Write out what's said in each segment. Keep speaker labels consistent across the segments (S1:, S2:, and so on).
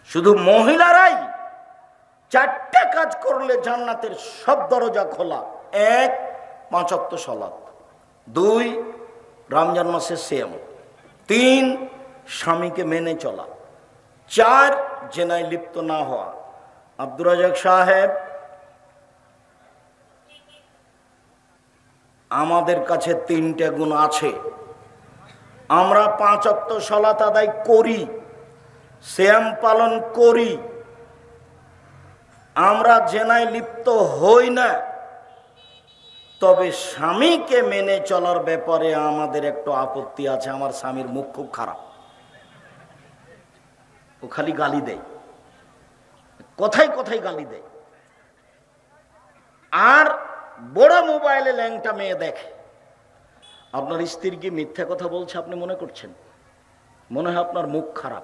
S1: শুধু মহিলারাই 4টা কাজ করলে জান্নাতের সব দরজা খোলা। 1, 5 ওয়াক্ত সালাত, 2, রমজান মাসে সিয়াম, 3, স্বামীকে মেনে চলা, 4, জেনায় লিপ্ত না হওয়া। আব্দুর রাজাক সাহেব, আমাদের কাছে 3টে গুণ আছে। আমরা 5 ওয়াক্ত সালাত আদায় করি, সিয়াম পালন করি, আমরা জেনায় লিপ্ত হই না। তবে স্বামীকে মেনে চলার ব্যাপারে আমাদের একটু আপত্তি আছে। আমার স্বামীর মুখ খুব খারাপ, ও খালি গালি দেয়, কথায় কথায় গালি দেয়, আর বড় মোবাইলে ল্যাংটা মেয়ে দেখে। আপনার স্ত্রী কি মিথ্যা কথা বলছে আপনি মনে করছেন? মনে হয় আপনার মুখ খারাপ।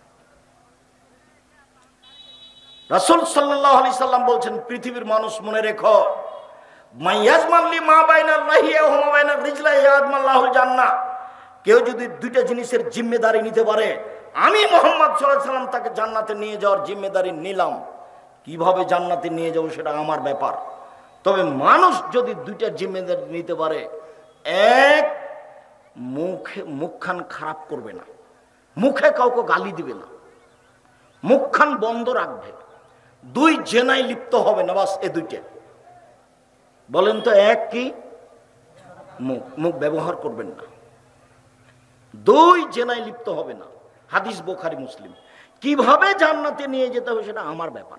S1: রাসূল সাল্লাল্লাহু আলাইহি সাল্লাম বলছেন, পৃথিবীর মানুষ মনে রেখো, মাইয়াজমাল্লি মা বাইনাল রাহিয়া ওয়া মা বাইনার রিজলা ইয়াজমাল্লাহুল জান্নাহ। কেউ যদি 2টা জিনিসের জিম্মেদারি নিতে পারে, আমি মুহাম্মদ সাল্লাল্লাহু আলাইহি সাল্লাম তাকে জান্নাতে নিয়ে যাওয়ার জিম্মেদারি নিলাম। কিভাবে জান্নাতে নিয়ে যাব সেটা আমার ব্যাপার। তবে মানুষ যদি 2টা জিম্মেদারি নিতে পারে, 1, মুখখান খারাপ করবে না, মুখে কাউকে গালি দিবে না, মুখখান বন্ধ রাখবে, 2, জেনায় লিপ্ত হবে না। বাস, এই 2টা বলেন তো। 1 কি? মুখ ব্যবহার করবেন না। 2, জেনায় লিপ্ত হবে না। হাদিস বুখারী মুসলিম। কিভাবে জান্নাতে নিয়ে যেতে হবে সেটা আমার ব্যাপার।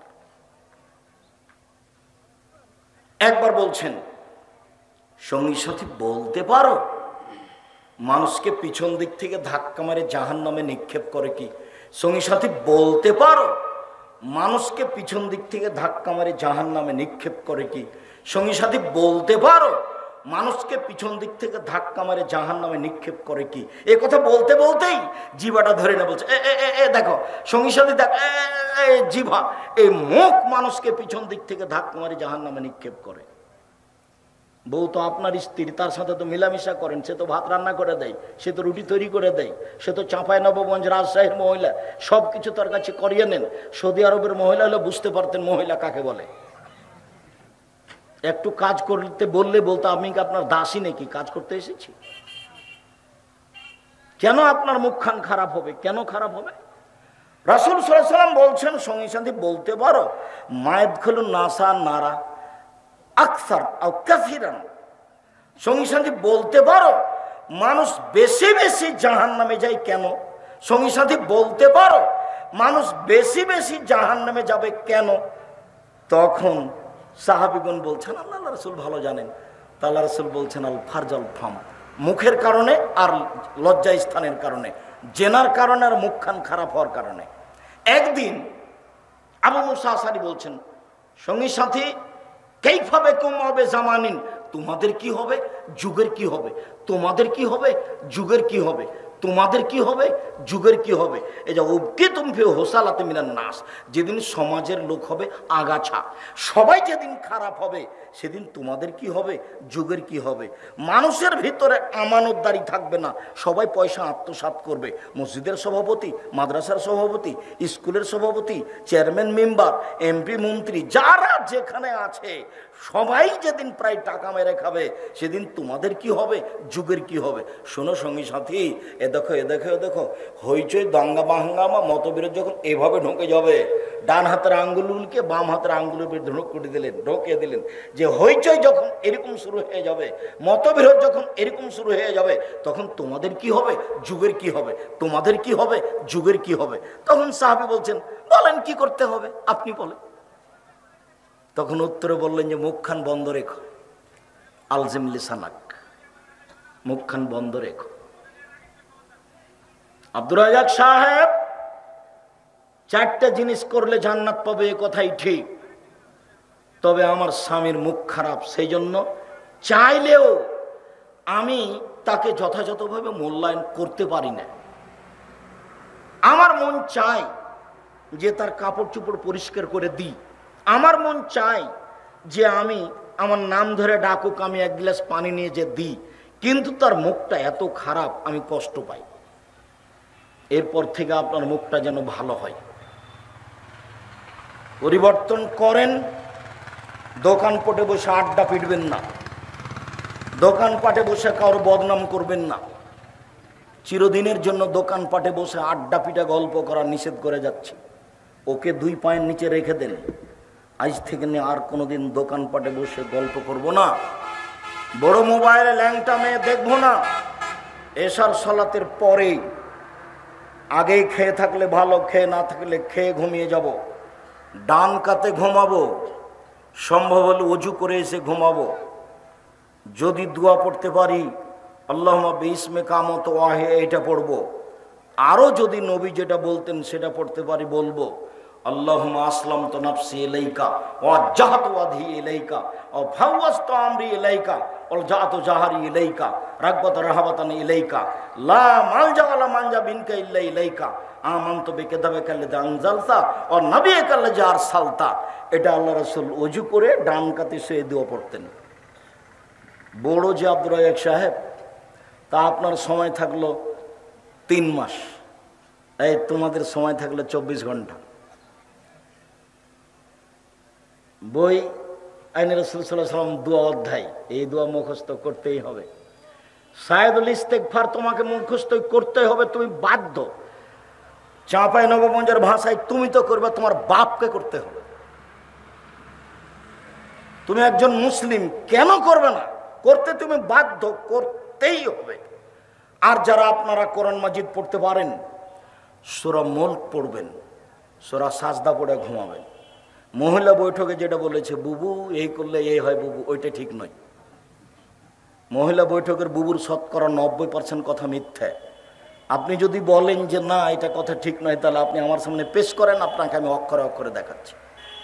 S1: একবার বলছেন, সঙ্গী সাথী বলতে পারো মানুষকে পিছন দিক থেকে ধাক্কা মারে জাহান্নামে নিক্ষেপ করে কি? সঙ্গী সাথী বলতে পারো মানুষকে পিছন দিক থেকে ধাক্কা মারে জাহান্নামে নিক্ষেপ করে কি? সঙ্গী সাথী বলতে পারো মানুষকে পিছন দিক থেকে ধাক্কা মারে জাহান্নামে নিক্ষেপ করে কি? এ কথা বলতে বলতেই জিভাটা ধরে না, বলছে দেখো সঙ্গী সাথী দেখ, জিভা, এই মুখ মানুষকে পিছন দিক থেকে ধাক্কা মারে জাহান্নামে নিক্ষেপ করে। বউ তো আপনার স্ত্রী, তার সাথে তো মিলামিশা করেন, সে তো ভাত রান্না করে দেয়, সে তো রুটি তৈরি করে দেয়, সে তো চাঁপাইনবাবগঞ্জ রাজশাহীর মহিলা, সব কিছু তার কাছে করিয়ে নেন। সৌদি আরবের মহিলা হলে বুঝতে পারতেন মহিলা কাকে বলে। একটু কাজ করতে বললে বলতো, আমি কি আপনার দাসী নাকি, কাজ করতে এসেছি? কেন আপনার মুখখান খারাপ হবে? কেন খারাপ হবে? রাসূল সাল্লাল্লাহু আলাইহি ওয়াসাল্লাম বলছেন, সঙ্গী সাথী বলতে পারো মায়াদখুলুন নাসা নারা আকসার আও কাসিরান। সঙ্গী সাথী বলতে পারো মানুষ বেশি বেশি জাহান্নামে যায় কেন? সঙ্গী সাথী বলতে পারো মানুষ বেশি বেশি জাহান্নামে যাবে কেন? তখন সাহাবীগণ বলছেন, আল্লাহ রাসূল ভালো জানেন। তা আল্লাহ রাসূল বলছেন, আল ফারজাল ফাম, মুখের কারণে আর লজ্জা স্থানের কারণে, জেনার কারণে আর মুখখান খারাপ হওয়ার কারণে। একদিন আবু মুসা আশআরী বলছেন, সঙ্গী সাথী কাইফা বিকুম ওয়া জামানিন, তোমাদের কি হবে, যুগের কি হবে, তোমাদের কি হবে, যুগের কি হবে, তোমাদের কি হবে, যুগের কি হবে। এই যে উবকি তুম ফি হোসালাতে মিনান নাস, যেদিন সমাজের লোক হবে আগাছা, সবাই যেদিন খারাপ হবে সেদিন তোমাদের কি হবে, যুগের কি হবে। মানুষের ভিতরে আমানতদারি থাকবে না, সবাই পয়সা আত্মসাৎ করবে। মসজিদের সভাপতি, মাদ্রাসার সভাপতি, স্কুলের সভাপতি, চেয়ারম্যান, মেম্বার, এমপি, মন্ত্রী, যারা যেখানে আছে সবাই যেদিন প্রায় টাকা মেরে খাবে সেদিন তোমাদের কি হবে, যুগের কি হবে। শোনো সঙ্গী সাথী, এ দেখো এ দেখো এ দেখো, হইচই দাঙ্গা বাহাঙ্গামা মতবিরোধ যখন এভাবে ঢুকে যাবে, ডান হাতের আঙ্গুলকে বাম হাতের আঙ্গুলের ঢুকিয়ে দিলেন, যে হইচই যখন এরকম শুরু হয়ে যাবে, মতবিরোধ যখন এরকম শুরু হয়ে যাবে, তখন তোমাদের কি হবে, যুগের কি হবে, তোমাদের কি হবে, যুগের কি হবে। তখন সাহাবী বলছেন, বলেন কি করতে হবে, আপনি বলেন। তখন উত্তরে বললেন যে মুখখান বন্ধ রেখো, আলজিম লিসানাক, মুখখান বন্ধ রেখো। আব্দুর রাজ্জাক সাহেব 4টা জিনিস করলে জান্নাত পাবে, এ কথাই ঠিক। তবে আমার স্বামীর মুখ খারাপ, সেই জন্য চাইলেও আমি তাকে যথাযথভাবে মূল্যায়ন করতে পারি না। আমার মন চায় যে তার কাপড় চোপড় পরিষ্কার করে দিই, আমার মন চায় যে আমি আমার নাম ধরে ডাকুক, আমি 1 গ্লাস পানি নিয়ে যে দিই, কিন্তু তার মুখটা এত খারাপ আমি কষ্ট পাই। এরপর থেকে আপনার মুখটা যেন ভালো হয়। পরিবর্তন করেন। দোকানপাটে বসে আড্ডা পিটবেন না, দোকানপাটে বসে কারো বদনাম করবেন না। চিরদিনের জন্য দোকানপাটে বসে আড্ডা পিটা গল্প করা নিষেধ করে যাচ্ছে। ওকে 2 পায়ের নিচে রেখে দেন। আজ থেকে নিয়ে আর কোনোদিন দোকানপাটে বসে গল্প করব না, বড় মোবাইলে ল্যাংটা মেয়ে দেখবো না। এশার সালাতের পরেই, আগেই খেয়ে থাকলে ভালো, খেয়ে না থাকলে খেয়ে ঘুমিয়ে যাব। ডান কাতে ঘুমাবো, সম্ভব হলে অজু করে এসে ঘুমাবো। যদি দোয়া পড়তে পারি আল্লাহুম্মা বিইসমে কামত ওয়াহে, এটা পড়বো। আরও যদি নবী যেটা বলতেন সেটা পড়তে পারি বলবো, আল্লাহুম্মা আসলামতু নাফসি ইলাইকা ওয়া জাহাতু ওয়াজহি ইলাইকা ওয়া ফাওয়াজতু আমরি ইলাইকা ওয়া জাআতু জাহারি ইলাইকা রাগবাত রাহাবাতান ইলাইকা লা মালজা ওয়ালা মানজা বিনকা ইল্লা ইলাইকা আমানতু বিকিতাবিকা আল্লাযী আনজালতা ওয়া নাবিয়্যিকা আল্লাযী আরসালতা। এটা আল্লাহ রাসূল ওযু করে ডান কাতে শুয়ে দোয়া পড়তেন। বড় যে আব্দুর রাজ্জাক সাহেব, তা আপনার সময় থাকলো 3 মাস, এই তোমাদের সময় থাকলো 24 ঘন্টা। বই আইনে রাসূল সাল্লাল্লাহু আলাইহি ওয়াসাল্লাম দোয়া অধ্যায়, এই দোয়া মুখস্থ করতেই হবে। সায়েদুল ইস্তেগফার তোমাকে মুখস্থ করতেই হবে, তুমি বাধ্য। চাঁপাই নবগঞ্জের ভাষায় তুমি তো করবে, তোমার বাপকে করতে হবে। তুমি একজন মুসলিম, কেন করবে না? করতে তুমি বাধ্য, করতেই হবে। আর যারা আপনারা কোরআন মাজিদ পড়তে পারেন, সূরা মুলক পড়বেন, সূরা সাজদা পড়ে ঘুমাবেন। মহিলা বৈঠকে যেটা বলেছে বুবু এই করলে এই হয়, বুবু ওইটা ঠিক নয়। মহিলা বৈঠকের বুবুর শতকরা 90% কথা মিথ্যা। আপনি যদি বলেন যে না এটা কথা ঠিক নয়, তাহলে আপনি আমার সামনে পেশ করেন, আপনাকে আমি অক্ষরে অক্ষরে দেখাচ্ছি।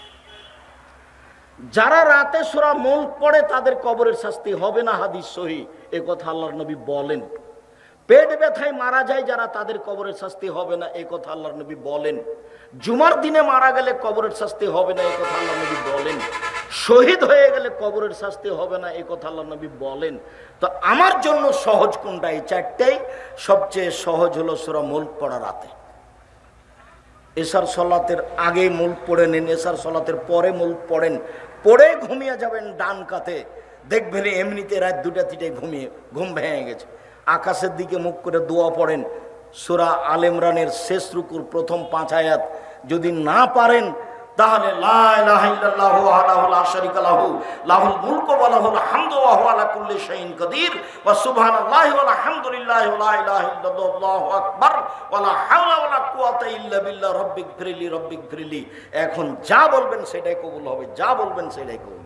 S1: যারা রাতে সূরা মুলক পড়ে তাদের কবরের শাস্তি হবে না, হাদিস সহিহ, এ কথা আল্লাহর নবী বলেন। পেট ব্যথায় মারা যায় যারা, তাদের কবরের শাস্তি হবে না, এই কথা আল্লাহর নবী বলেন। জুমার দিনে মারা গেলে কবরের শাস্তি হবে না, এই কথা আল্লাহর নবী বলেন। শহীদ হয়ে গেলে কবরের শাস্তি হবে না, এই কথা আল্লাহর নবী বলেন। তো আমার জন্য সহজ কোনটা? এই 4টাই। সবচেয়ে সহজ হলো সূরা মুলক পড়া রাতে। এশার সালাতের আগে মুলক পড়ে নিন, এশার সালাতের পরে মুলক পড়েন, পড়ে ঘুমিয়ে যাবেন ডান কাতে। দেখবেন এমনিতে রাত 2টা-3টায় ঘুম ভেঙে গেছে। আকাশের দিকে মুখ করে দোয়া পড়েন। সূরা আল ইমরানের শেষ রুকুর প্রথম 5 আয়াত যদি না পারেন, তাহলে লা ইলাহা ইল্লাল্লাহু ওয়াহদাহু লা শারীকা লাহু লাহুল মুলকু ওয়া লাহুল হামদু ওয়া হুয়া আলা কুল্লি শাইইন কাদির ওয়া সুবহানাল্লাহি ওয়া আলহামদুলিল্লাহি ওয়া লা ইলাহা ইল্লাল্লাহু আল্লাহু আকবার ওয়া লা হাওলা ওয়া লা কুওয়াতা ইল্লা বিল্লাহ রব্বিগফিরলি রব্বিগফিরলি। এখন যা বলবেন সেটাই কবুল হবে, যা বলবেন সেটাই কবুল।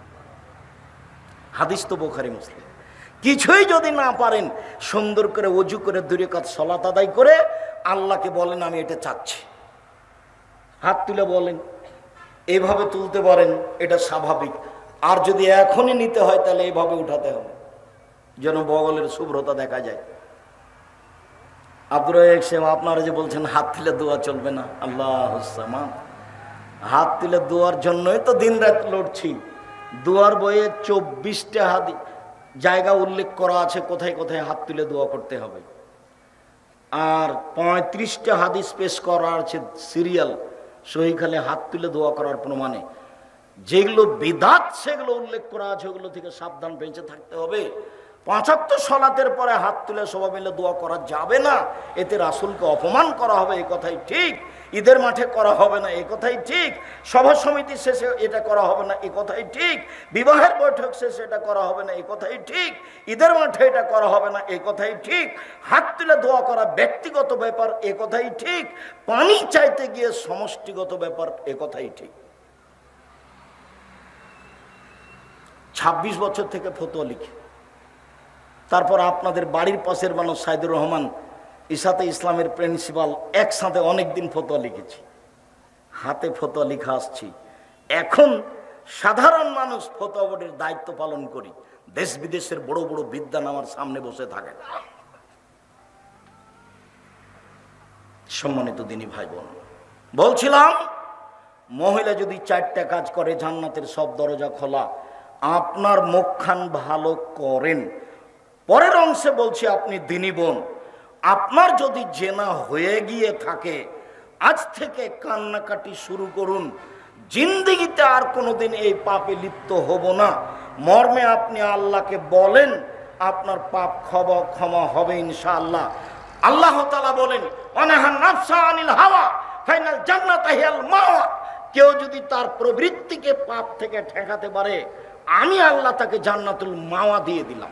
S1: হাদিস তো বুখারী মুসলিম। কিছুই যদি না পারেন, সুন্দর করে ওযু করে 2 রাকাত সালাত আদায় করে আল্লাহকে বলেন আমি এটা চাচ্ছি। হাত তুলে বলেন, এইভাবে তুলতে পারেন, এটা স্বাভাবিক। আর যদি এখনই নিতে হয় তাহলে এইভাবে উঠাতে হবে, যেন বগলের শুভ্রতা দেখা যায়। আব্দুর রাজ্জাক সাহেব, আপনারা যে বলছেন হাত তুলে দোয়া চলবে না, আল্লাহুস সামাদ, হাত তুলে দোয়ার জন্যই তো দিন রাত লড়ছি। দোয়ার বইয়ে 24টা জায়গা উল্লেখ করা আছে কোথায় কোথায় হাত তুলে দোয়া করতে হবে, আর 35টা হাদিস পেশ করা আছে সিরিয়াল সহিখালে হাত তুলে দোয়া করার প্রমাণে। যেগুলো বিদাত সেগুলো উল্লেখ করা আছে, ওগুলো থেকে সাবধান বেঁচে থাকতে হবে। 5 ওয়াক্ত সালাতের পরে হাত তুলে সবাই মিলে দোয়া করা যাবে না, এতে রাসূলকে অপমান করা হবে, এই কথাই ঠিক। ঈদের মাঠে করা হবে না, এই কথাই ঠিক। সভা সমিতি শেষে এটা করা হবে না, এই কথাই ঠিক। বিবাহের বৈঠক শেষে এটা করা হবে না, এই কথাই ঠিক। ঈদের মাঠে এটা করা হবে না, এই কথাই ঠিক। হাত তুলে দোয়া করা ব্যক্তিগত ব্যাপার, এ কথাই ঠিক। পানি চাইতে গিয়ে সমষ্টিগত ব্যাপার, এ কথাই ঠিক। 26 বছর থেকে ফতোয়া লিখি। তারপর আপনাদের বাড়ির পাশের মানুষ সাইদুর রহমান ইসাতে ইসলামের প্রিন্সিপাল, একসাথে অনেকদিন ফতোয়া লিখেছি, হাতে ফতোয়া লিখা আসছি। এখন সাধারণ মানুষ ফতোয়া বোর্ডের দায়িত্ব পালন করি। দেশ বিদেশের বড় বড় বিদ্বান আমার সামনে বসে থাকে। সম্মানিত দিনী ভাই বোন, বলছিলাম মহিলা যদি 4টা কাজ করে জান্নাতের সব দরজা খোলা। আপনার মুখখান ভালো করেন। পরের অংশে বলছি আপনি দিনী বোন, আপনার যদি জেনা হয়ে গিয়ে থাকে, আজ থেকে কান্নাকাটি শুরু করুন। জিন্দেগিতে আর কোনোদিন এই পাপে লিপ্ত হব না মর্মে আপনি আল্লাহকে বলেন, আপনার পাপ ক্ষমা হবে ইনশাআল্লাহ। আল্লাহ তাআলা বলেন, ওয়ানাহান নাফসা আনিল হাওয়া ফাইনাল জান্নাতা হিয়াল মাওয়া। কেউ যদি তার প্রবৃত্তিকে পাপ থেকে ঠেকাতে পারে, আমি আল্লাহ তাকে জান্নাতুল মাওয়া দিয়ে দিলাম।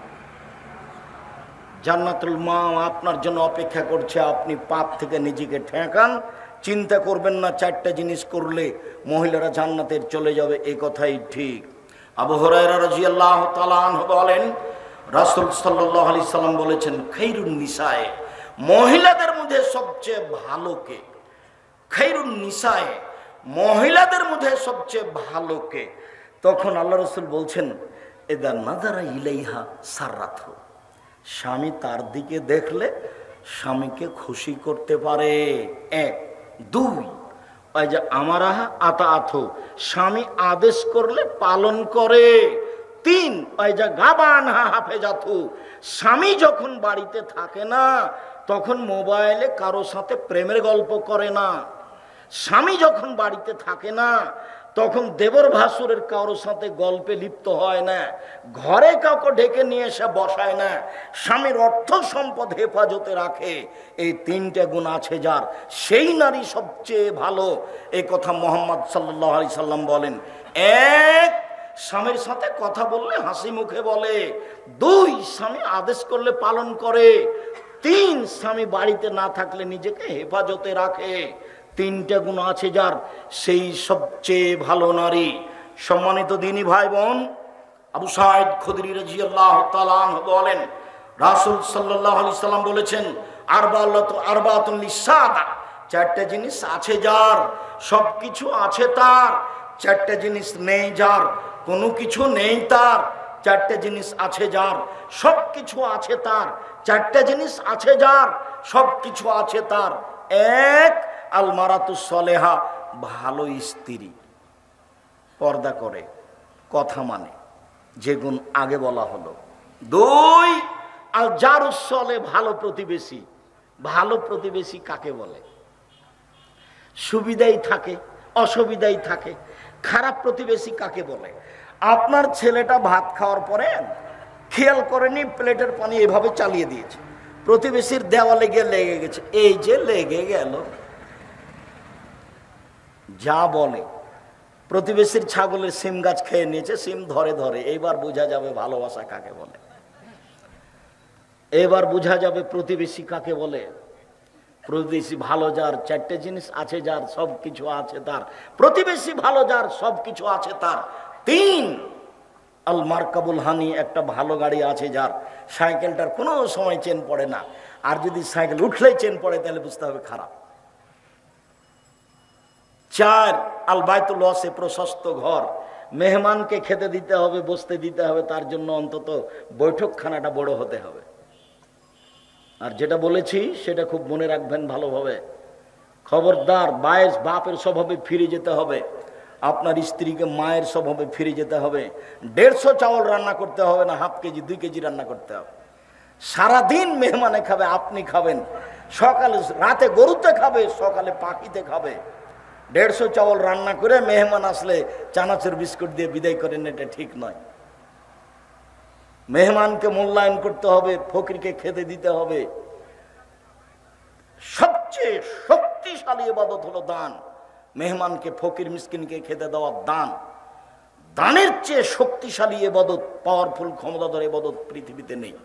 S1: জান্নাতুল মাওয়া আপনার জন্য অপেক্ষা করছে। আপনি পাপ থেকে নিজেকে ঠেকান, চিন্তা করবেন না 4টা জিনিস করলে মহিলারা জান্নাতের চলে যাবে, এই কথাই ঠিক। আবু হুরায়রা রাদিয়াল্লাহু তাআলা আনহু বলেন, রাসূল সাল্লাল্লাহু আলাইহি সাল্লাম বলেছেন, খায়রুন নিসায়ে, মহিলাদের মধ্যে সবচেয়ে ভালো কে? খায়রুন নিসায়ে, মহিলাদের মধ্যে সবচেয়ে ভালো কে? তখন আল্লাহ রাসূল বলছেন, ইদা নাযারা ইলাইহা সাররাতহু, স্বামী তার দিকে দেখলে স্বামীকে খুশি করতে পারে। 1 2 ওই যে আমারাহা আতা আথো, স্বামী আদেশ করলে পালন করে। 3 ওই যে গাবান হাফেজাথু, স্বামী যখন বাড়িতে থাকে না তখন মোবাইলে কারো সাথে প্রেমের গল্প করে না। স্বামী যখন বাড়িতে থাকে না তখন দেবর ভাসুরের কারোর সাথে গল্পে লিপ্ত হয় না, ঘরে কাউকে ডেকে নিয়ে এসে বসায় না, স্বামীর অর্থ সম্পদ হেফাজতে রাখে। এই 3টে গুণ আছে যার, সেই নারী সবচেয়ে ভালো। এই কথা মুহাম্মদ সাল্লাল্লাহু আলাইহি সাল্লাম বলেন। 1 স্বামীর সাথে কথা বললে হাসি মুখে বলে। 2 স্বামী আদেশ করলে পালন করে। 3 স্বামী বাড়িতে না থাকলে নিজেকে হেফাজতে রাখে। 3টে গুণ আছে যার, সেই সবচেয়ে ভালো নারী। সম্মানিত দিনী ভাই বোন, আবু সাঈদ খুদরি রাদিয়াল্লাহু তাআলা আনহু বলেন, রাসূল সাল্লাল্লাহু আলাইহি সাল্লাম বলেছেন, আরবাতুন লিসাদা, 4টে জিনিস আছে যার, সবকিছু আছে তার। 4টে জিনিস নেই যার, কোনো কিছু নেই তার। 4টে জিনিস আছে যার, সবকিছু আছে তার। 4টে জিনিস আছে যার, সবকিছু আছে তার। 1 আল মারাতুস সলেহা, ভালো স্ত্রী, পর্দা করে, কথা মানে, যে গুণ আগে বলা হলো। 2 আল জারুস সলে, ভালো প্রতিবেশী। ভালো প্রতিবেশী কাকে বলে? সুবিধাই থাকে, অসুবিধাই থাকে। খারাপ প্রতিবেশী কাকে বলে? আপনার ছেলেটা ভাত খাওয়ার পরে খেয়াল করেনি, প্লেটের পানি এভাবে চালিয়ে দিয়েছে, প্রতিবেশীর দেওয়ালে গিয়ে লেগে গেছে, এই যে লেগে গেল। যা বলে, প্রতিবেশীর ছাগলের সিম গাছ খেয়ে নিয়েছে, সিম ধরে ধরে। এইবার বোঝা যাবে ভালোবাসা কাকে বলে, এবার বোঝা যাবে প্রতিবেশী কাকে বলে। প্রতিবেশী ভালো যার, 4টে জিনিস আছে যার, সবকিছু আছে তার। প্রতিবেশী ভালো যার, সবকিছু আছে তার। 3 আল মারকাবুল হানি, একটা ভালো গাড়ি আছে যার, সাইকেলটার কোনো সময় চেন পড়ে না। আর যদি সাইকেল উঠলেই চেন পড়ে তাহলে বুঝতে হবে খারাপ। 4 আল বাইতুল ওয়াসি, প্রশস্ত ঘর। মেহমানকে খেতে দিতে হবে, বসতে দিতে হবে, তার জন্য অন্তত বৈঠকখানাটা বড় হতে হবে। আর যেটা বলেছি সেটা খুব মনে রাখবেন ভালোভাবে। খবরদার, বাপের স্বভাবে ফিরে যেতে হবে। আপনার স্ত্রীকে মায়ের স্বভাবে ফিরে যেতে হবে। 150 চাউল রান্না করতে হবে না, হাফ কেজি 2 কেজি রান্না করতে হবে। সারাদিন মেহমানে খাবে, আপনি খাবেন। সকালে রাতে গরুতে খাবে, সকালে পাখিতে খাবে। 150 চাউল রান্না করে মেহমান আসলে চানাচুর বিস্কুট দিয়ে বিদায় করেন, এটা ঠিক নয়। মেহমানকে মূল্যায়ন করতে হবে, ফকিরকে খেতে দিতে হবে। সবচেয়ে শক্তিশালী ইবাদত হলো দান। মেহমানকে, ফকির মিসকিনকে খেতে দেওয়া দান। দানের চেয়ে শক্তিশালী ইবাদত, পাওয়ারফুল, ক্ষমতাধর ইবাদত পৃথিবীতে নেই।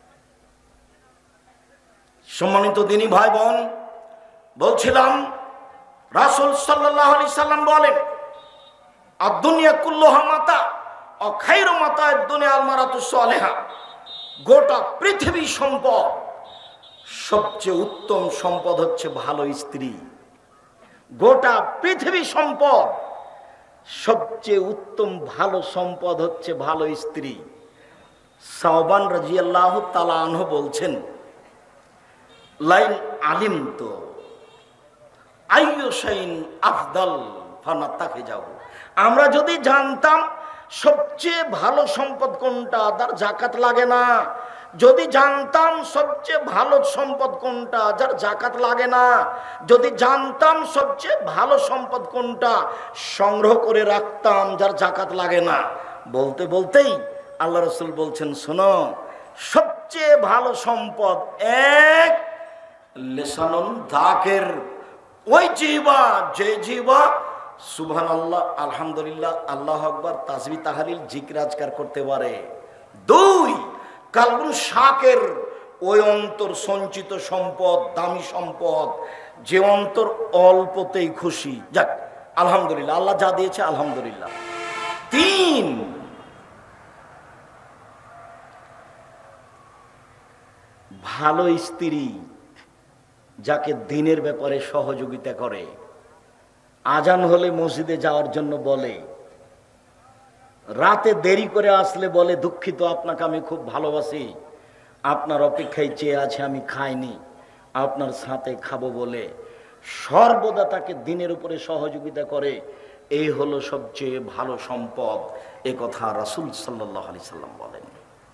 S1: সম্মানিত দিনী ভাই বোন, বলছিলাম রাসূল সাল্লাল্লাহু আলাইহি সাল্লাম বলেন, আদ-দুনিয়া কুল্লুহা মাতা ও খায়রু মাতা'আদ দুনিয়া আল মারাতুস সালেহা, গোটা পৃথিবী সম্পদ, সবচেয়ে উত্তম সম্পদ হচ্ছে ভালো স্ত্রী। গোটা পৃথিবী সম্পদ, সবচেয়ে উত্তম ভালো সম্পদ হচ্ছে ভালো স্ত্রী। সাওবান রাদিয়াল্লাহু তাআলা আনহু বলছেন, লাইন আলিমতু আইয়ু শাইইন আফদাল ফানাত্তাখিযাহু, আমরা যদি জানতাম সবচেয়ে ভালো সম্পদ কোনটা, তার যাকাত লাগে না, যদি জানতাম সবচেয়ে ভালো সম্পদ কোনটা, যার জাকাত লাগে না, যদি জানতাম সবচেয়ে ভালো সম্পদ কোনটা, সংগ্রহ করে রাখতাম যার জাকাত লাগে না। বলতে বলতেই আল্লাহ রাসূল বলছেন, শোনো, সবচেয়ে ভালো সম্পদ এক লিসানুন যাকির, ওই জিহ্বা, যে জিহ্বা সুবহানাল্লাহ, আলহামদুলিল্লাহ, আল্লাহু আকবার, তাসবিহ তাহলিল জিকির আজকার করতে পারে। দুই কালবুন শাকের, ওই অন্তর সঞ্চিত সম্পদ, দামি সম্পদ, যে অন্তর অল্পতেই খুশি, যাক আলহামদুলিল্লাহ, আল্লাহ যা দিয়েছে আলহামদুলিল্লাহ। তিন ভালো স্ত্রী, যাকে দিনের ব্যাপারে সহযোগিতা করে, আজান হলে মসজিদে যাওয়ার জন্য বলে, রাতে দেরি করে আসলে বলে, দুঃখিত, আপনাকে আমি খুব ভালোবাসি, আপনার অপেক্ষায় চেয়ে আছে, আমি খাইনি, আপনার সাথে খাবো বলে সর্বদা তাকে দিনের উপরে সহযোগিতা করে, এই হলো সবচেয়ে ভালো সম্পদ। এ কথা রাসূল সাল্লাল্লাহু আলাইহি সাল্লাম বলেন।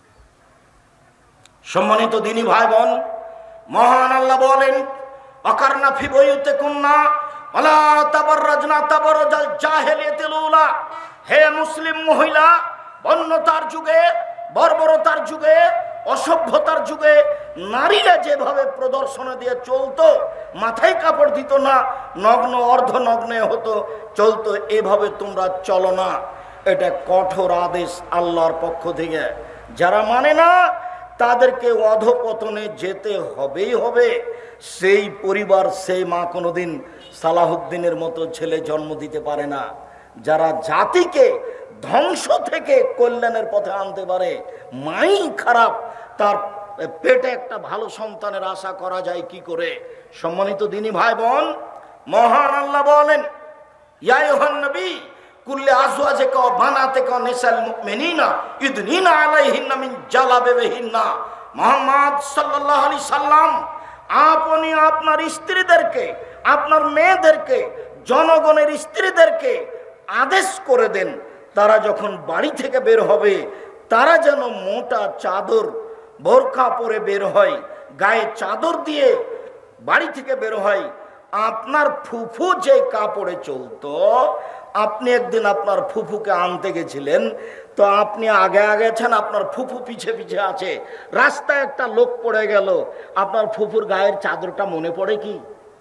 S1: সম্মানিত দিনী ভাই বোন, মহান আল্লাহ বলেন, অকারনা ফি বুয়ুতিকুন্না ওয়ালা তাবাররাজনা তাবারুজাল জাহিলিয়াতিল উলা। হে মুসলিম মহিলা, বন্যতার যুগে, বর্বরতার যুগে, অসভ্যতার যুগে নারীরা যেভাবে প্রদর্শন দিয়ে চলতো, মাথায় কাপড় দিত না, নগ্ন অর্ধনগ্নে হতো, চলতো, এভাবে তোমরা চলো না। এটা কঠোর আদেশ আল্লাহর পক্ষ থেকে। যারা মানে না তাদেরকে অধপতনে যেতে হবেই হবে। সেই পরিবার, সেই মা কোনোদিন সালাহুদ্দিনের মতো ছেলে জন্ম দিতে পারে না। যারা জাতিকে ধ্বংস থেকে কল্যাণের পথে আনতে পারে, মাই খারাপ, তার পেটে একটা ভালো সন্তানের আশা করা যায় কি করে? সম্মানিত দিনী ভাই বোন, মহান আল্লাহ বলেন, ইয়া আইয়ুহান নবী কুল্লি আজওয়াজিকা ওয়া বানাতিকা ওয়া নিসাল মুমিনিনা ইদনিনা আলাইহিন্না মিন জালাবিবিহিন্না। মুহাম্মদ সাল্লাল্লাহু আলাইহি সাল্লাম, আপনি আপনার স্ত্রীদেরকে, আপনার মেয়েদেরকে, জনগণের স্ত্রীদেরকে আদেশ করে দেন, তারা যখন বাড়ি থেকে বের হবে, তারা যেন মোটা চাদর, বোরকা পরে বের হয়, গায়ে চাদর দিয়ে বাড়ি থেকে বের হয়। আপনার ফুফু যে কাপড়ে চলতো, আপনি একদিন আপনার ফুফুকে আনতে গেছিলেন, তো আপনি আগে আগে আছেন, আপনার ফুফু পিছে পিছে আছে, রাস্তায় একটা লোক পড়ে গেল, আপনার ফুফুর গায়ের চাদরটা মনে পড়ে কি?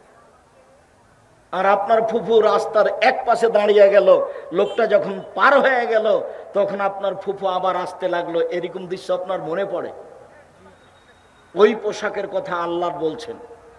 S1: আর আপনার ফুফু রাস্তার এক পাশে দাঁড়িয়ে গেল, লোকটা যখন পার হয়ে গেল, তখন আপনার ফুফু আবার আসতে লাগলো, এরকম দৃশ্য আপনার মনে পড়ে? ওই পোশাকের কথা আল্লাহ বলছেন,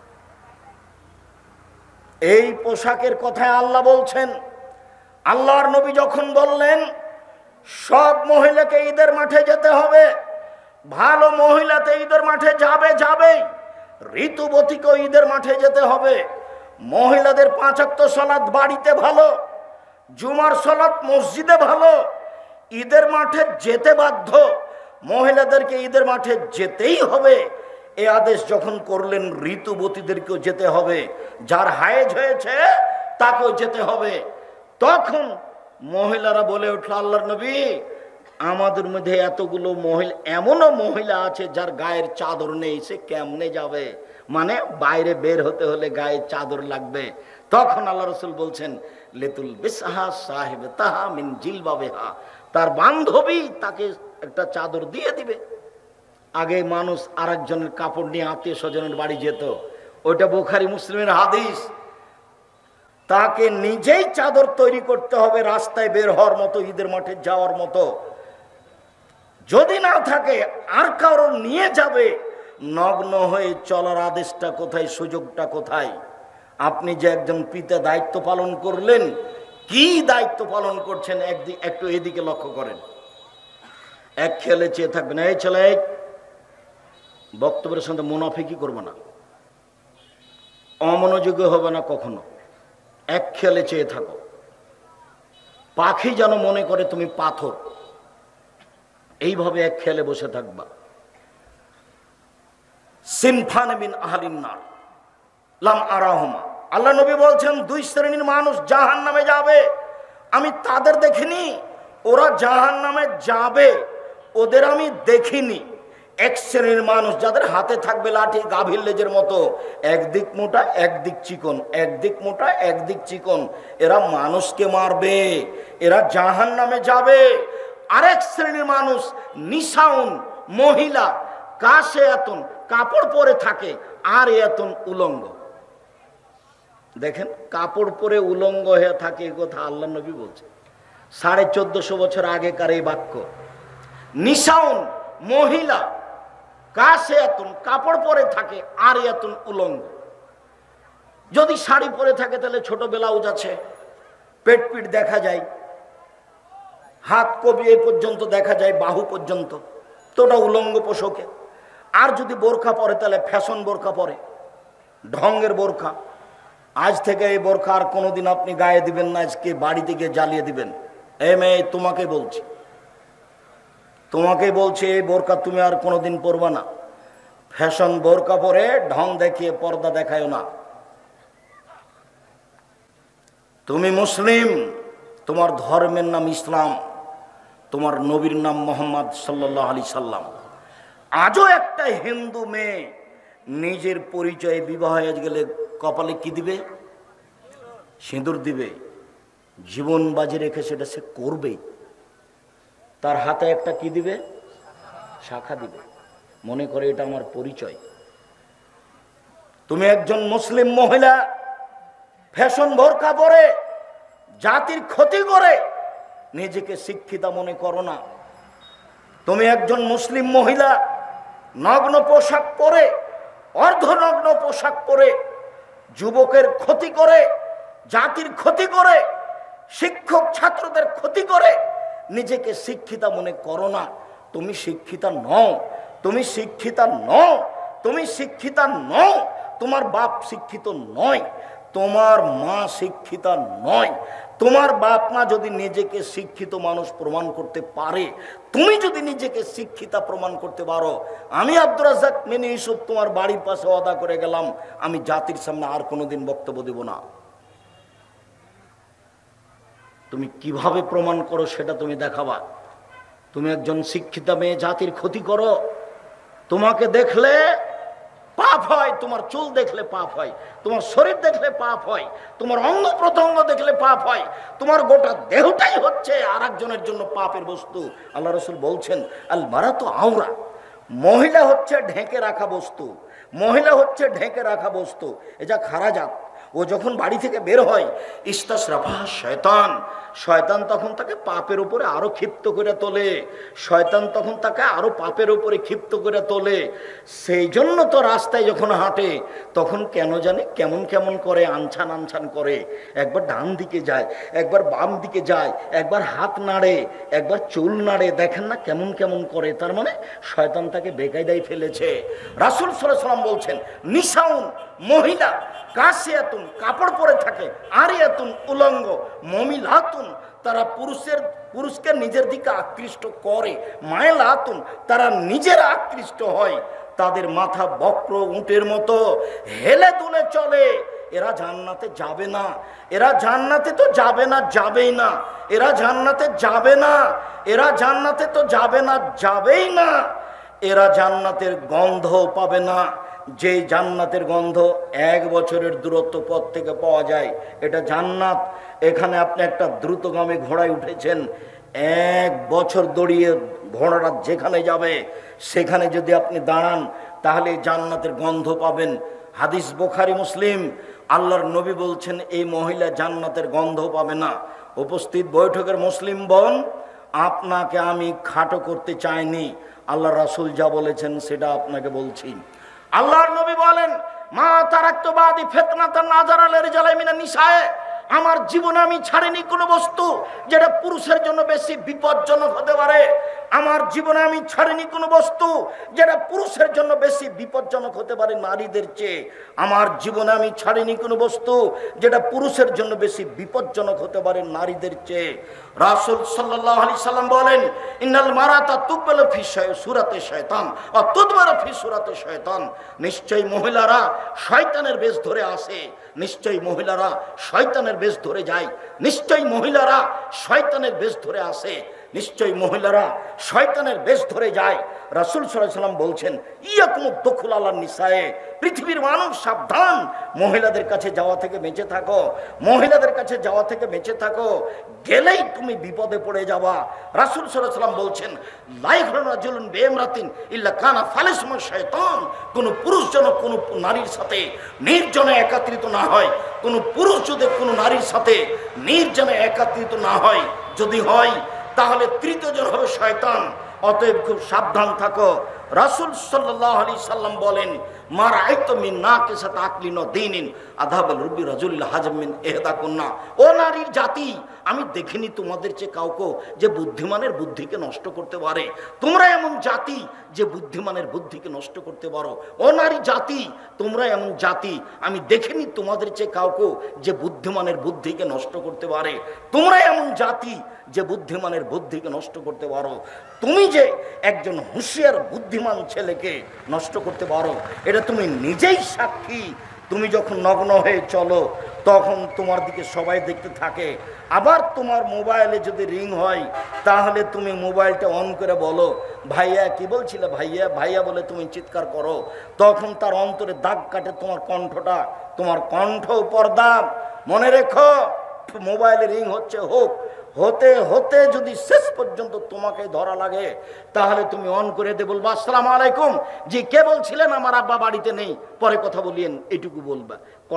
S1: এই পোশাকের কথায় আল্লাহ বলছেন। আল্লাহর নবী যখন বললেন সব মহিলাকে ঈদের মাঠে যেতে হবে, ভালো মহিলাতে ঈদের মাঠে যাবে, ঋতুবতীকে ঈদের মাঠে যেতে হবে, মহিলাদের 5 ওয়াক্ত সালাত বাড়িতে ভালো, জুমার সালাত মসজিদে ভালো, ঈদের মাঠে যেতে বাধ্য, মহিলাদেরকে ঈদের মাঠে যেতেই হবে। এই আদেশ যখন করলেন, ঋতুবতীদেরকেও যেতে হবে, যার হায়েজ হয়েছে তাকেও যেতে হবে। তখন মহিলারা বলে উঠল, আল্লাহর নবী, আমাদের মধ্যে এতগুলো মহিলা, এমনও মহিলা আছে যার গায়ের চাদর নেই, সে কেমনে যাবে? মানে বাইরে বের হতে হলে গায়ে চাদর লাগবে। তখন আল্লাহ রাসূল বলছেন, লিতুল বিসহা সাহিব তাহা মিন জিলবাবিহা, তার বান্ধবী তাকে একটা চাদর দিয়ে দিবে। আগে মানুষ আরেকজনের কাপড় নিয়ে আত্মীয় স্বজনের বাড়ি যেত, ওইটা বুখারী মুসলিমের হাদিস। তাকে নিজেই চাদর তৈরি করতে হবে রাস্তায় বের হওয়ার মতো, ঈদের মাঠে যাওয়ার মতো। যদি না থাকে আর কারো নিয়ে যাবে। নগ্ন হয়ে চলার আদেশটা কোথায়, সুযোগটা কোথায়? আপনি যে একজন পিতা দায়িত্ব পালন করলেন, কি দায়িত্ব পালন করছেন একটু এদিকে লক্ষ্য করেন। এক খেলে চেয়ে থাকবেন, এই ছেলে বক্তব্যের সঙ্গে মুনাফিকি করবে না, অমনোযোগী হবে না কখনো, এক খেলে চেয়ে থাকো। পাখি যেন মনে করে তুমি পাথর, এইভাবে এক খেলে বসে থাকবা। সিনফান মিন আহলিন নার লাম আরাহুমা, আল্লাহ নবী বলছেন 2 শ্রেণীর মানুষ জাহান্নামে যাবে, আমি তাদের দেখিনি, ওরা জাহান্নামে যাবে, ওদের আমি দেখিনি। এক শ্রেণীর মানুষ যাদের হাতে থাকবে লাঠি গাভীর লেজের মতো, একদিক মোটা একদিক চিকন, একদিক মোটা একদিক চিকন, এরা মানুষকে মারবে, এরা জাহান্নামে যাবে। আরেক শ্রেণীর মানুষ নিসাউন, মহিলা, কাশে এতন, কাপড় পরে থাকে, আর এতন উলঙ্গ। দেখেন, কাপড় পরে উলঙ্গ হয়ে থাকে, এ কথা আল্লাহ নবী বলছে 1450 বছর আগেকার এই বাক্য। নিসাউন, মহিলা, কাশে এতন, কাপড় পরে থাকে, আর এতন উলঙ্গ। যদি শাড়ি পরে থাকে তাহলে ছোট ব্লাউজ আছে, পেট পিট দেখা যায়, হাত কবি এই পর্যন্ত দেখা যায়, বাহু পর্যন্ত, তো ওটা উলঙ্গ পোশাকে। আর যদি বোরখা পরে তাহলে ফ্যাশন বোরখা পরে, ঢঙ্গের বোরখা। আজ থেকে এই বোরখা আর কোনোদিন আপনি গায়ে দিবেন না, আজকে বাড়িতে গিয়ে জ্বালিয়ে দিবেন। এই মেয়ে, তোমাকে বলছি, তোমাকেই বলছে, এই বোরকা তুমি আর কোনোদিন পরবা না। ফ্যাশন বোরকা পরে ঢং দেখিয়ে পর্দা দেখায় না। তুমি মুসলিম, তোমার ধর্মের নাম ইসলাম, তোমার নবীর নাম মোহাম্মদ সাল্লাল্লাহু আলাইহি সাল্লাম। আজও একটা হিন্দু মেয়ে নিজের পরিচয়ে বিবাহ হয়ে গেলে কপালে কি দিবে? সিঁদুর দিবে। জীবন বাজি রেখে সেটা সে করবে। তার হাতে একটা কি দিবে? শাখা দিবে, মনে করে এটা আমার পরিচয়। তুমি একজন মুসলিম মহিলা ফ্যাশন বোরকা পরে জাতির ক্ষতি করে নিজেকে শিক্ষিতা মনে করো না। তুমি একজন মুসলিম মহিলা নগ্ন পোশাক পরে, অর্ধনগ্ন পোশাক পরে যুবকের ক্ষতি করে, জাতির ক্ষতি করে, শিক্ষক ছাত্রদের ক্ষতি করে নিজেকে শিক্ষিতা মনে করো না। তুমি শিক্ষিতা নও, তুমি শিক্ষিতা নও, তুমি শিক্ষিতা নও। তোমার বাপ শিক্ষিত নয়, তোমার মা শিক্ষিতা নয়। তোমার বাপ মা যদি নিজেকে শিক্ষিত মানুষ প্রমাণ করতে পারে, তুমি যদি নিজেকে শিক্ষিতা প্রমাণ করতে পারো, আমি আব্দুর রাজ্জাক মিনি ইউসুফ তোমার বাড়ির পাশে ওয়াদা করে গেলাম, আমি জাতির সামনে আর কোনোদিন বক্তব্য দেব না। তুমি কিভাবে প্রমাণ করো সেটা তুমি দেখাবা। তুমি একজন শিক্ষিতা মেয়ে জাতির ক্ষতি করো, তোমাকে দেখলে পাপ হয়, তোমার চুল দেখলে পাপ হয়, তোমার শরীর দেখলে পাপ হয়, তোমার অঙ্গ প্রত্যঙ্গ দেখলে পাপ হয়, তোমার গোটা দেহটাই হচ্ছে আর একজনের জন্য পাপের বস্তু। আল্লাহ রাসূল বলছেন, আল মারাতু আওরা, মহিলা হচ্ছে ঢেকে রাখা বস্তু, মহিলা হচ্ছে ঢেকে রাখা বস্তু। এ যা খারাজাত, ও যখন বাড়ি থেকে বের হয়, ইস্তাসরাফা শয়তান, শয়তান তখন তাকে পাপের উপরে আরো ক্ষিপ্ত করে তোলে, শয়তান তখন তাকে আরো পাপের উপরে ক্ষিপ্ত করে তোলে। সেই জন্য তো রাস্তায় যখন হাঁটে তখন কেন জানি কেমন কেমন করে, আনছান আনছান করে, একবার ডান দিকে যায়, একবার বাম দিকে যায়, একবার হাত নাড়ে, একবার চুল নাড়ে, দেখেন না কেমন কেমন করে। তার মানে শয়তান তাকে বেকায়দায় ফেলেছে। রাসূল সাল্লাল্লাহু আলাইহি ওয়াসাল্লাম বলছেন, নিসাউন, মহিলা, কাসিয়াতুন, কাপড় পরে থাকে, আরিয়াতুন, উলঙ্গ, মমিলাতুন, তারা পুরুষকে নিজের দিকে আকৃষ্ট করে, মায়লাতুন, তারা নিজেরা আকৃষ্ট হয়, তাদের মাথা বক্র উটের মতো হেলে দুলে চলে। এরা জান্নাতে যাবে না, এরা জান্নাতে তো যাবে না, যাবেই না, এরা জান্নাতে যাবে না, এরা জান্নাতে তো যাবে না, যাবেই না, এরা জান্নাতের গন্ধ পাবে না। যে জান্নাতের গন্ধ 1 বছরের দূরত্ব পথ থেকে পাওয়া যায়, এটা জান্নাত। এখানে আপনি একটা দ্রুতগামী ঘোড়ায় উঠেছেন, 1 বছর দৌড়িয়ে ঘোড়াটা যেখানে যাবে সেখানে যদি আপনি দাঁড়ান তাহলে জান্নাতের গন্ধ পাবেন। হাদিস বুখারী মুসলিম। আল্লাহর নবী বলছেন, এই মহিলা জান্নাতের গন্ধ পাবে না। উপস্থিত বৈঠকের মুসলিম বোন, আপনাকে আমি খাটো করতে চাইনি, আল্লাহ রাসূল যা বলেছেন সেটা আপনাকে বলছি। আল্লাহর নবী বলেন, মা তারাকতু বাদি ফিতনাতান নাযারা লিরজালি মিনান নিসায়ে, আমার জীবনে আমি ছাড়িনি কোনো বস্তু যেটা পুরুষের জন্য বেশি বিপজ্জনক হতে পারে। আমার জীবনে আমি ছাড়িনি কোনো বস্তু যেটা পুরুষের জন্য বেশি বিপজ্জনক হতে পারে নারীদের চেয়ে। আমার জীবনে আমি ছাড়িনি কোনো বস্তু যেটা পুরুষের জন্য বেশি বিপজ্জনক হতে পারে নারীদের চেয়ে। রাসূল সাল্লাল্লাহু আলাইহি সাল্লাম বলেন, ইন্নাল মারাতা তুকবালু ফি সূরাতে শয়তান ওয়া তুদবারু ফি সূরাতে শয়তান, নিশ্চয়ই মহিলারা শয়তানের বেশ ধরে আসে, নিশ্চয়ই মহিলারা শয়তানের বেশ ধরে যায়, নিশ্চয়ই মহিলারা শয়তানের বেশ ধরে আসে। নিশ্চয়ই মহিলারা শয়তানের বেশ ধরে যায়। রাসূল সাল্লাল্লাহু আলাইহি ওয়াসাল্লাম বলছেন, ইয়াকুমুদ দুখুল আলান নিসায়ে, পৃথিবীর মানুষ সাবধান, মহিলাদের কাছে যাওয়া থেকে বেঁচে থাকো, মহিলাদের কাছে যাওয়া থেকে বেঁচে থাকো, গেলেই তুমি বিপদে পড়ে যাবা। রাসূল সাল্লাল্লাহু আলাইহি ওয়াসাল্লাম বলছেন, লা ইয়াখরু রাজুলুন বিইমরাতিন ইল্লা কানা ফালিসমু শাইতান, কোন পুরুষ যেন কোন নারীর সাথে নির্জনে একত্রিত না হয়, কোন পুরুষ যদি কোন নারীর সাথে নির্জনে একত্রিত না হয়, যদি হয় তাহলে তৃতীয় জন হবে শয়তান। অতএব খুব সাবধান থাকো। রাসূল সাল্লাল্লাহু আলাইহি সাল্লাম বলেন, মা রাআইতু মিন নাকিসাত আকলিন ওয়া দীনিন আযাবাল রুবি রাজুলিল হাজম মিন ইহদাকুন্না। ও নারীর জাতি, আমি দেখিনি তোমাদের চেয়ে কাউকে যে বুদ্ধিমানের বুদ্ধিকে নষ্ট করতে পারে। তোমরা এমন জাতি যে বুদ্ধিমানের বুদ্ধিকে নষ্ট করতে পারো। ও নারী জাতি, তোমরা এমন জাতি, আমি দেখিনি তোমাদের চেয়ে কাউকে যে বুদ্ধিমানের বুদ্ধিকে নষ্ট করতে পারে। তোমরা এমন জাতি যে বুদ্ধিমানের বুদ্ধিকে নষ্ট করতে পারো। তুমি যে একজন হুঁশিয়ার বুদ্ধিমান ছেলেকে নষ্ট করতে পারো, এটা তুমি নিজেই সাক্ষী। তুমি যখন নগ্ন হয়ে চলো তখন তোমার দিকে সবাই দেখতে থাকে। আবার তোমার মোবাইলে যদি রিং হয় তাহলে তুমি মোবাইলটা অন করে বলো, ভাইয়া কি বলছিলে ভাইয়া, ভাইয়া বলে তুমি চিৎকার করো, তখন তার অন্তরে দাগ কাটে তোমার কণ্ঠটা, তোমার কণ্ঠ পর্দা। মনে রেখো, মোবাইলে রিং হচ্ছে হোক, হতে হতে যদি শেষ পর্যন্ত তোমাকে ধরা লাগে তাহলে তুমি অন করে দে, বলবা আসসালামু আলাইকুম, জি কে বলছিলেন, আমার আব্বা বাড়িতে নেই, পরে কথা বলিয়েন, এটুকু বলবা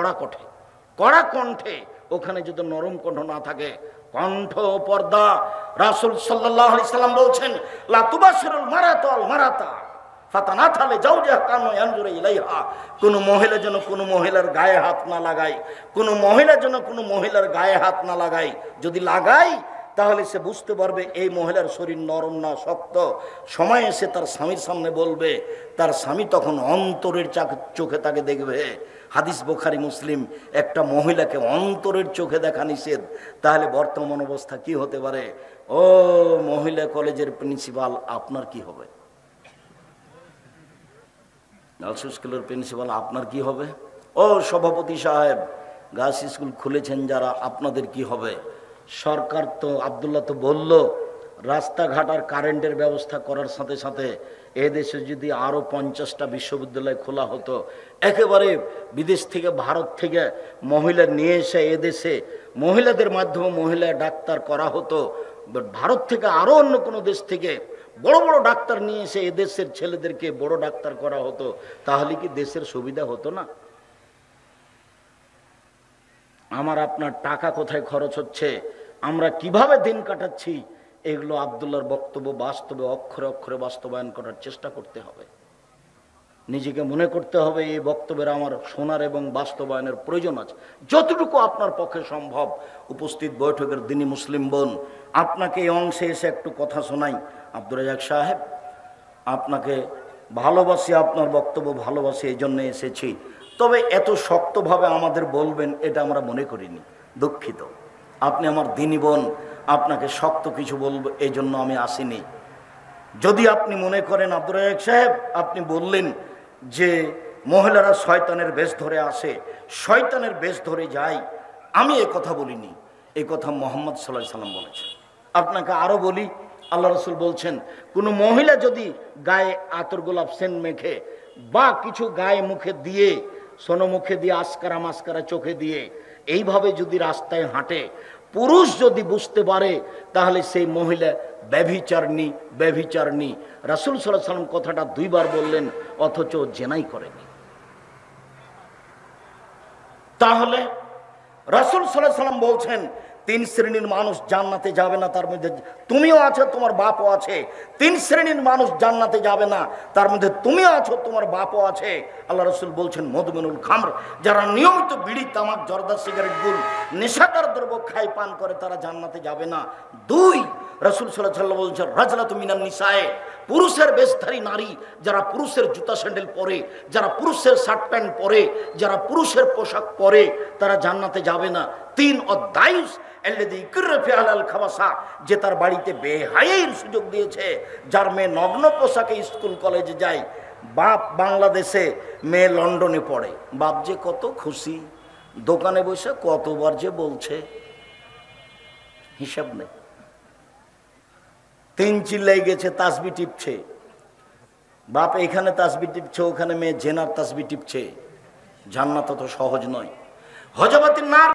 S1: কড়া কণ্ঠে। ওখানে যদি নরম কণ্ঠ না থাকে, কণ্ঠ পর্দা। রাসূল সাল্লাল্লাহু আলাইহি সাল্লাম বলছেন, লা তুবাশিরুল মারাতাল মারাতা ফাতানাথালে জাওজা কানু ইয়ানজুরু ইলাইহা, কোন মহিলা যেন কোন মহিলার গায়ে হাত না লাগায়, কোন মহিলা যেন কোন মহিলার গায়ে হাত না লাগায়। যদি লাগায় তাহলে সে বুঝতে পারবে এই মহিলার শরীর নরম না শক্ত। সময় এসে তার স্বামীর সামনে বলবে, তার স্বামী তখন অন্তরের চোখে তাকে দেখবে। হাদিস বুখারী মুসলিম। একটা মহিলাকে অন্তরের চোখে দেখা নিষেধ, তাহলে বর্তমান অবস্থা কি হতে পারে? ও মহিলা কলেজের প্রিন্সিপাল, আপনার কি হবে? গার্লস স্কুলের প্রিন্সিপাল, আপনার কি হবে? ও সভাপতি সাহেব, গার্লস স্কুল খুলেছেন যারা, আপনাদের কি হবে? সরকার তো, আব্দুল্লাহ তো বলল, রাস্তাঘাট আর কারেন্টের ব্যবস্থা করার সাথে সাথে এদেশে যদি আরো 50টা বিশ্ববিদ্যালয় খোলা হতো, একেবারে বিদেশ থেকে ভারত থেকে মহিলা নিয়ে এসে এদেশে মহিলাদের মাধ্যমে মহিলা ডাক্তার করা হতো, ভারত থেকে আরো অন্য কোনো দেশ থেকে বড় বড় ডাক্তার নিয়ে এসে এদেশের ছেলেদেরকে বড় ডাক্তার করা হতো, তাহলে কি দেশের সুবিধা হতো না? আমার আপনার টাকা কোথায় খরচ হচ্ছে, আমরা কিভাবে দিন কাটাচ্ছি, এগুলো আব্দুল্লাহর বক্তব্য বাস্তবে অক্ষরে অক্ষরে বাস্তবায়ন করার চেষ্টা করতে হবে। নিজেকে মনে করতে হবে এই বক্তব্যের আমার শোনার এবং বাস্তবায়নের প্রয়োজন আছে। যতটুকু আপনার পক্ষে সম্ভব, উপস্থিত বৈঠকের দিনী মুসলিম বোন, আপনাকে এই অংশে এসে একটু কথা শোনাই। আব্দুর রাজ্জাক সাহেব, আপনাকে ভালোবাসি, আপনার বক্তব্য ভালোবাসি, এই জন্য এসেছি। তবে এত শক্তভাবে আমাদের বলবেন এটা আমরা মনে করিনি, দুঃখিত। আপনি আমার দিনী বোন, আপনাকে শক্ত কিছু বলবো এই জন্য আমি আসিনি। যদি আপনি মনে করেন আব্দুর রাজ্জাক সাহেব, আপনি বললেন যে মহিলারা শয়তানের বেশ ধরে আসে, শয়তানের বেশ ধরে যায়, আমি এ কথা বলিনি, এ কথা মুহাম্মদ সাল্লাল্লাহু আলাইহি সাল্লাম বলেছেন। আপনাকে আরো বলি, আল্লাহ রাসূল বলছেন, কোন মহিলা যদি গায়ে আতর গোলাপ সেন্ট মেখে বা কিছু গায়ে মুখে দিয়ে, সোনমুখে দিয়ে, আসকারা মাস্কারা চোখে দিয়ে এইভাবে যদি রাস্তায় হাঁটে, পুরুষ যদি বুঝতে পারে তাহলে সেই মহিলা ব্যভিচারিণী। রাসূল সাল্লাল্লাহু আলাইহি সাল্লাম কথাটা 2 বার বললেন, অথচ জেনাই করেনি। তাহলে রাসূল সাল্লাল্লাহু আলাইহি সাল্লাম বলছেন 3 শ্রেণীর মানুষ জান্নাতে যাবে না, তার মধ্যে তুমিও আছো, তোমার বাপও আছে। 3 শ্রেণীর মানুষ জান্নাতে যাবে না, তার মধ্যে তুমিও আছো, তোমার বাপও আছে। আল্লাহ রাসূল বলছেন মদমিনুল খামর, যারা নিয়মিত বিড়ি, তামাক, জর্দা, সিগারেট, গুল, নেশাদার দ্রব্য খায়, পান করে, তারা জান্নাতে যাবে না। 2, রাসূল সাল্লাল্লাহু আলাইহি ওয়াসাল্লাম বলছেন রাজলাতু মিনান নিসায়ে, পুরুষের বেশধারী নারী, যারা পুরুষের জুতা স্যান্ডেল পরে, যারা পুরুষের শার্ট প্যান্ট পরে, যারা পুরুষের পোশাক পরে, তারা জান্নাতে যাবে না। 3, অদায়ুস আল্লাযী ইকরা ফি আলাল খাবাসা, যে তার বাড়িতে বেহায়ার সুযোগ দিয়েছে, যার মেয়ে নগ্ন পোশাকে স্কুল কলেজে যায়। বাপ বাংলাদেশে, মেয়ে লন্ডনে পড়ে, বাপ যে কত খুশি, দোকানে বসে কতবার যে বলছে, হিসাব নেই। তিন চিল্লাই গেছে, তাসবি টিপছে, বাপ এখানে তাসবি টিপছে, ওখানে মেয়ে জেনার তাসবি টিপছে। জান্নাত তো সহজ নয়। হযরত নার